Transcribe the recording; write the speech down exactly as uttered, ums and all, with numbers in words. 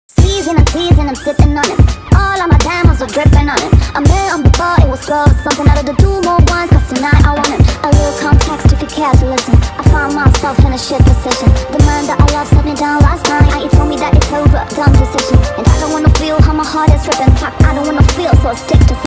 Teasing and teasing, I'm sipping on it. All of my diamonds are dripping on it. I met him before it was close. Something out of the two more ones, cause tonight I want it. A little context if you care to listen. I found myself in a shit position. The man that I love set me down last night. He told me that it's over, done decision. And I don't wanna feel how my heart is ripping. Fuck, I don't wanna feel, so I stick to